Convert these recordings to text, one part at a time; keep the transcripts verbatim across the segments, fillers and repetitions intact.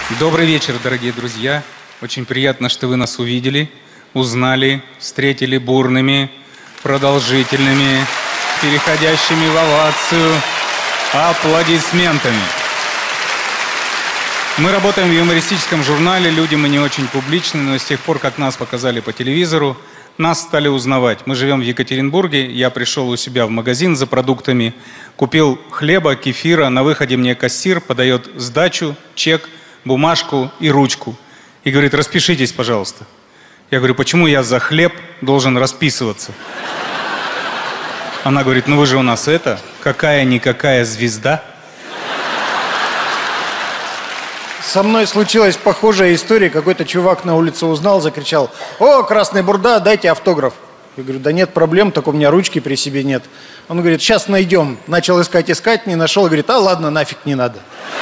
Добрый вечер, дорогие друзья. Очень приятно, что вы нас увидели, узнали, встретили бурными, продолжительными, переходящими в овацию аплодисментами. Мы работаем в юмористическом журнале, люди мы не очень публичны, но с тех пор, как нас показали по телевизору, нас стали узнавать. Мы живем в Екатеринбурге, я пришел у себя в магазин за продуктами, купил хлеба, кефира, на выходе мне кассир подает сдачу, чек, бумажку и ручку. И говорит: распишитесь, пожалуйста. Я говорю: почему я за хлеб должен расписываться? Она говорит: ну вы же у нас это, какая-никакая звезда. Со мной случилась похожая история. Какой-то чувак на улице узнал, закричал: о, красная бурда, дайте автограф. Я говорю: да нет проблем, только у меня ручки при себе нет. Он говорит: сейчас найдем. Начал искать, искать, не нашел. Говорит: а ладно, нафиг не надо.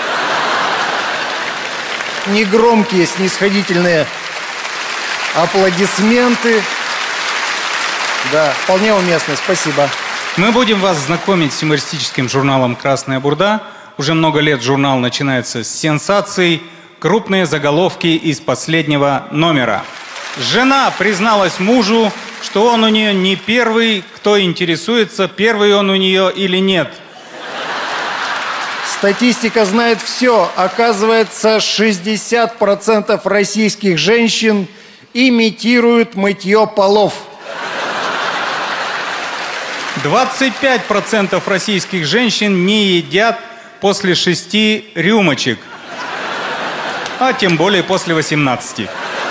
Негромкие, снисходительные аплодисменты. Да, вполне уместно, спасибо. Мы будем вас знакомить с юмористическим журналом «Красная бурда». Уже много лет журнал начинается с сенсаций. Крупные заголовки из последнего номера. Жена призналась мужу, что он у нее не первый, кто интересуется, первый он у нее или нет. Статистика знает все. Оказывается, шестьдесят процентов российских женщин имитируют мытье полов. двадцать пять процентов российских женщин не едят после шести рюмочек, а тем более после восемнадцати.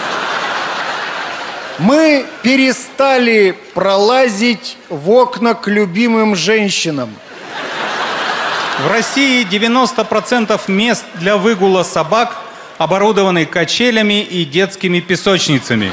Мы перестали пролазить в окна к любимым женщинам. В России девяносто процентов мест для выгула собак оборудованы качелями и детскими песочницами.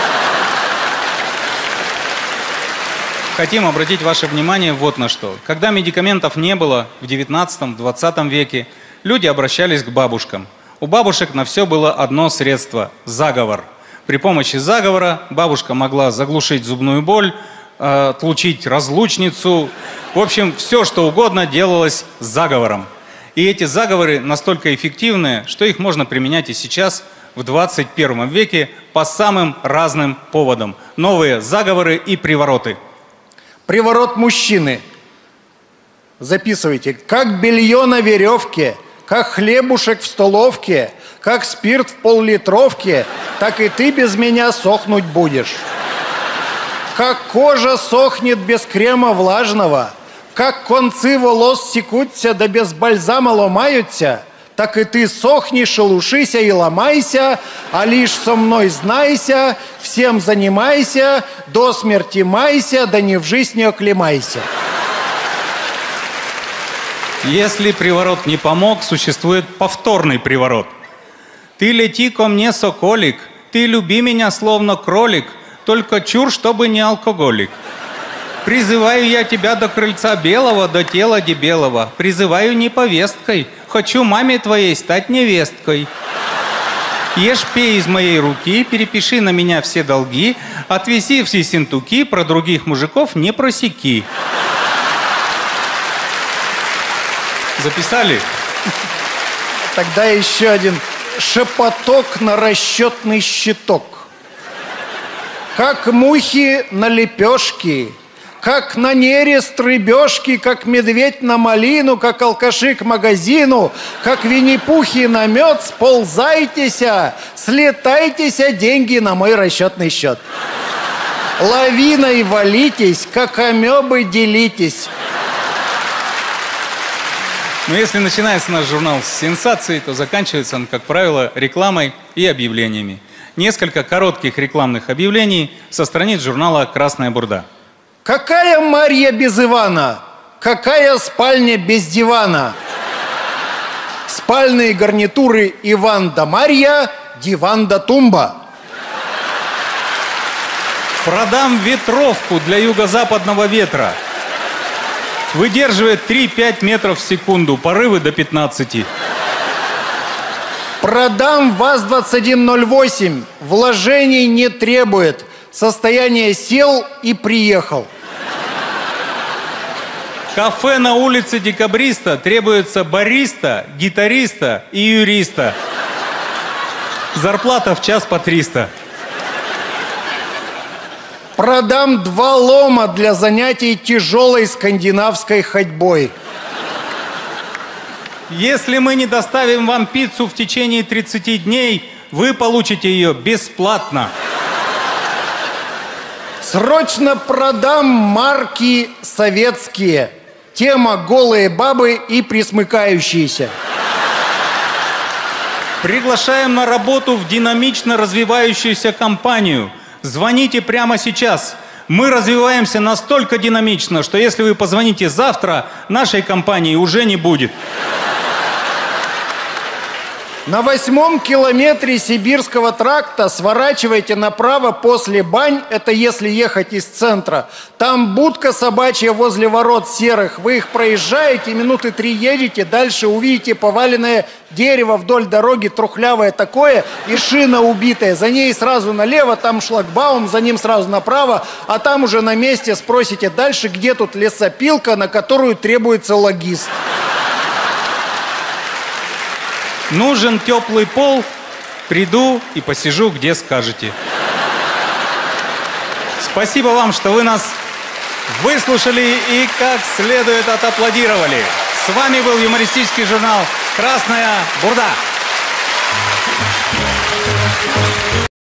Хотим обратить ваше внимание вот на что. Когда медикаментов не было в девятнадцатом-двадцатом веке, люди обращались к бабушкам. У бабушек на все было одно средство – заговор. При помощи заговора бабушка могла заглушить зубную боль, э, отлучить разлучницу. В общем, все, что угодно делалось заговором. И эти заговоры настолько эффективны, что их можно применять и сейчас, в двадцать первом веке, по самым разным поводам. Новые заговоры и привороты. Приворот мужчины. Записывайте. Как белье на веревке, как хлебушек в столовке, как спирт в пол-литровке, так и ты без меня сохнуть будешь. Как кожа сохнет без крема влажного, как концы волос секутся, да без бальзама ломаются, так и ты сохни, шелушися и ломайся, а лишь со мной знайся, всем занимайся, до смерти майся, да не в жизнь не оклемайся. Если приворот не помог, существует повторный приворот. Ты лети ко мне, соколик, ты люби меня, словно кролик, только чур, чтобы не алкоголик. Призываю я тебя до крыльца белого, до тела дебелого. Призываю не повесткой, хочу маме твоей стать невесткой. Ешь, пей из моей руки, перепиши на меня все долги, отвези все синтуки, про других мужиков не просеки. Записали? Тогда еще один шепоток на расчетный щиток. Как мухи на лепешки, как на нерест рыбешки, как медведь на малину, как алкаши к магазину, как винни-пухи на мед, сползайтеся, слетайтеся, деньги на мой расчетный счет. Лавиной валитесь, как амебы делитесь. Но если начинается наш журнал с сенсаций, то заканчивается он, как правило, рекламой и объявлениями. Несколько коротких рекламных объявлений со страниц журнала «Красная бурда». Какая Марья без Ивана? Какая спальня без дивана? Спальные гарнитуры Иван да Марья, диван да тумба. Продам ветровку для юго-западного ветра. Выдерживает три-пять метров в секунду, порывы до пятнадцати. Продам ВАЗ двадцать один ноль восемь, вложений не требует. Состояние сел и приехал. Кафе на улице Декабриста требуется бариста, гитариста и юриста. Зарплата в час по триста. Продам два лома для занятий тяжелой скандинавской ходьбой. Если мы не доставим вам пиццу в течение тридцати дней, вы получите ее бесплатно. Срочно продам марки советские. Тема голые бабы и присмыкающиеся. Приглашаем на работу в динамично развивающуюся компанию. Звоните прямо сейчас. Мы развиваемся настолько динамично, что если вы позвоните завтра, нашей компании уже не будет. На восьмом километре Сибирского тракта сворачивайте направо после бань, это если ехать из центра. Там будка собачья возле ворот серых. Вы их проезжаете, минуты три едете, дальше увидите поваленное дерево вдоль дороги, трухлявое такое, и шина убитая. За ней сразу налево, там шлагбаум, за ним сразу направо, а там уже на месте спросите дальше, где тут лесопилка, на которую требуется логист. Нужен теплый пол, приду и посижу, где скажете. Спасибо вам, что вы нас выслушали и как следует отаплодировали. С вами был юмористический журнал «Красная бурда».